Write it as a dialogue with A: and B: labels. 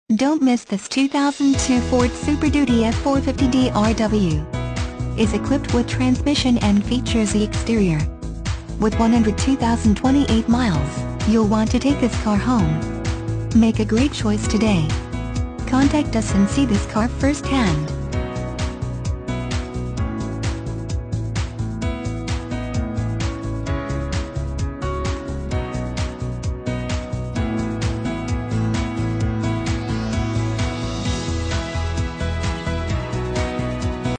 A: Don't miss this 2002 Ford Super Duty F-450 DRW. Is equipped with transmission and features the exterior. With 102,028 miles, you'll want to take this car home. Make a great choice today. Contact us and see this car firsthand.